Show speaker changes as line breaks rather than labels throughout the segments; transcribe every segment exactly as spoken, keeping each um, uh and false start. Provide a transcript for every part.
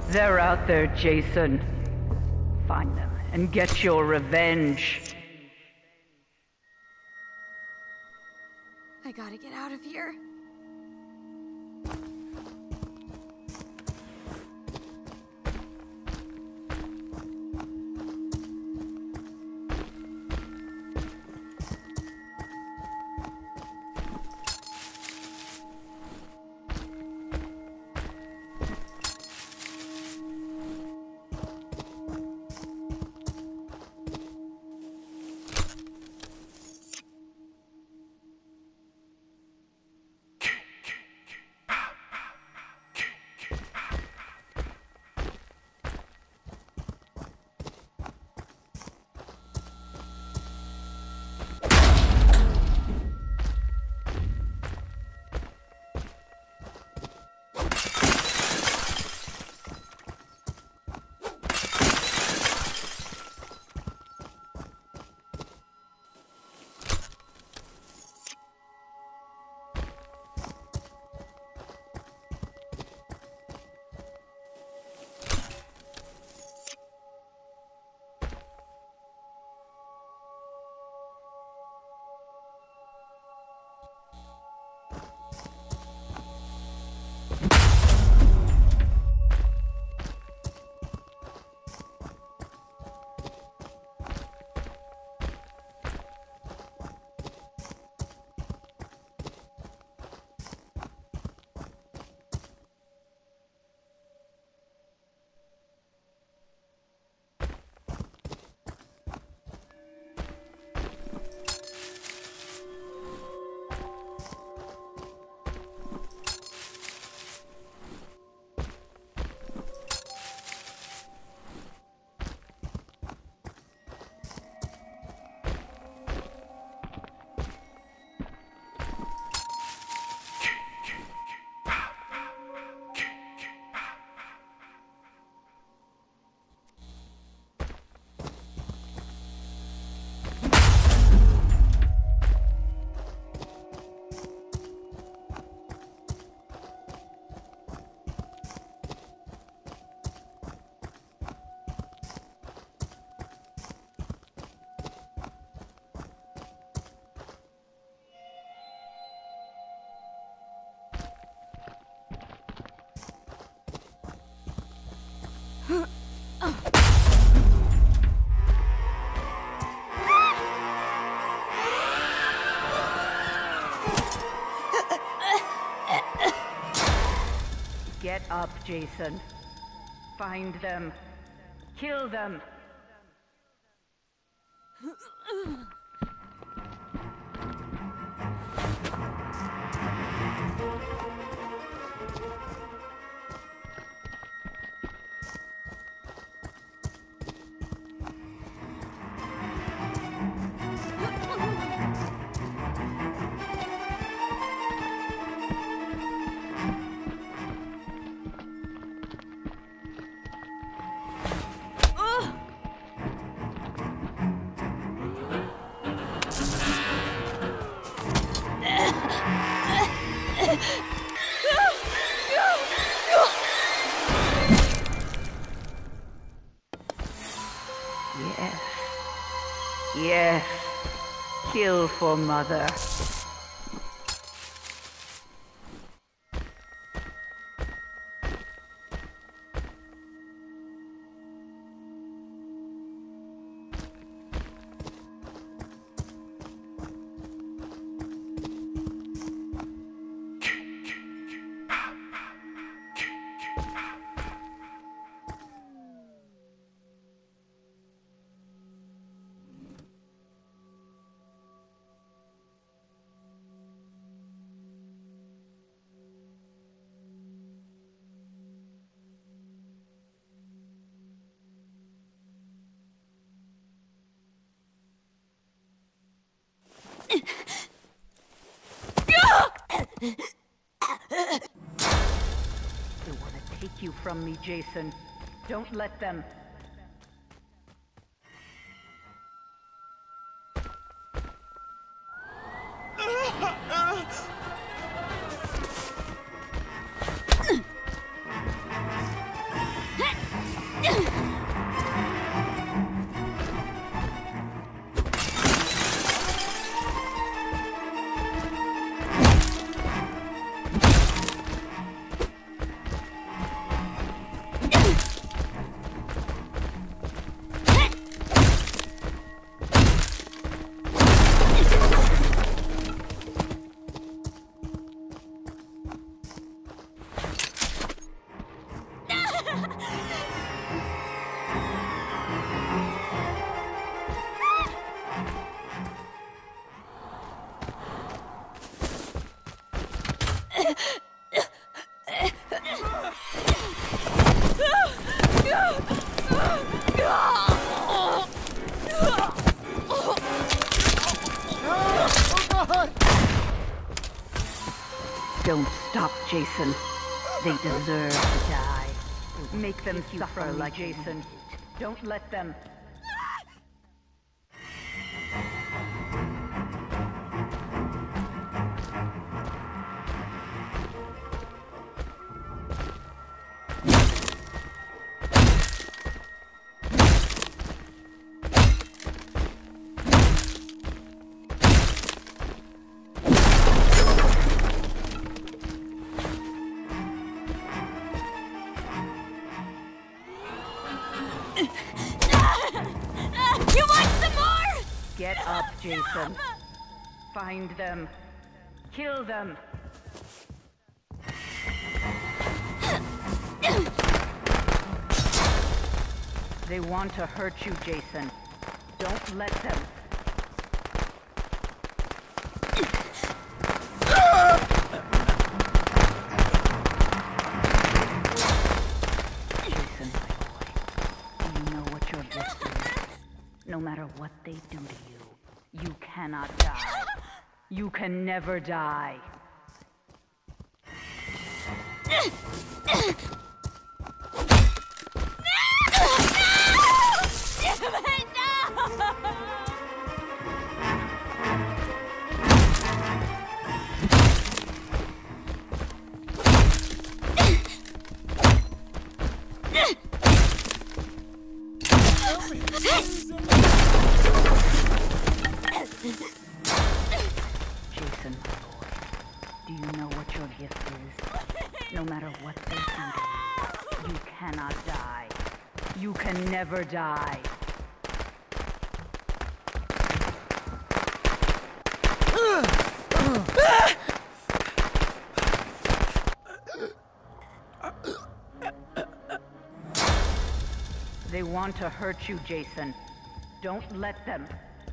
They're out there, Jason. Find them and get your revenge.
I gotta get out of here.
Get up, Jason. Find them. Kill them. Yes. Yes. Kill for Mother. They want to take you from me, Jason. Don't let them. stop, Jason. They deserve to die. Make them suffer like Jason. Don't let them. Get up, Jason. Find them. Kill them. They want to hurt you, Jason. Don't let them. Jason, my boy, do you know what your gift is? No matter what they do to you, you cannot die. You can never die. Jason, my boy, do you know what your gift is? No matter what they do to you, you cannot die. You can never die. They want to hurt you, Jason. Don't let them.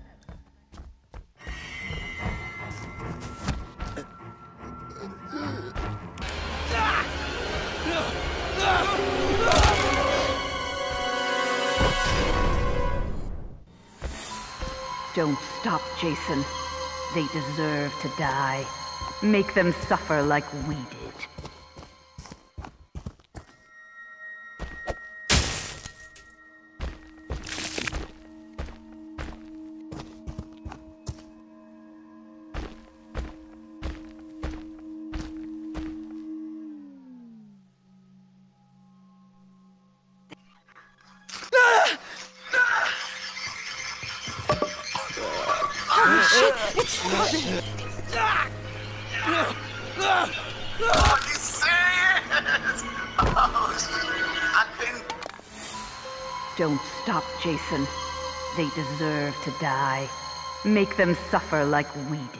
Don't stop, Jason. They deserve to die. Make them suffer like we did.
Shit, it's Robin!
Are you serious? Oh, I've been...
Don't stop, Jason. They deserve to die. Make them suffer like we did.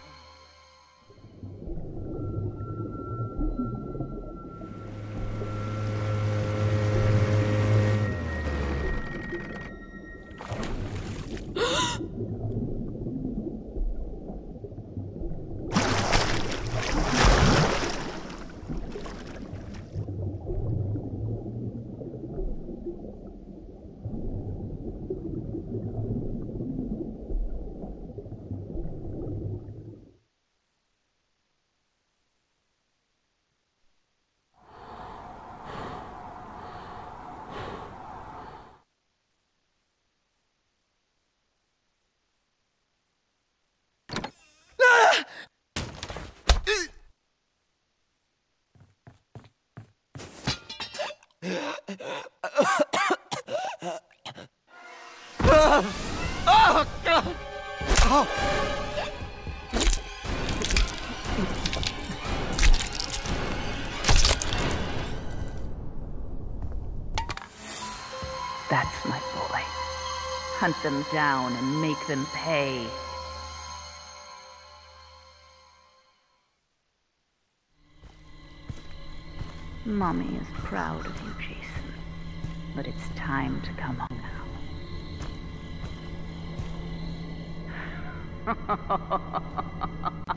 Oh, God! Oh.
That's my boy. Hunt them down and make them pay. Mommy is proud of you, Jason. But it's time to come home now.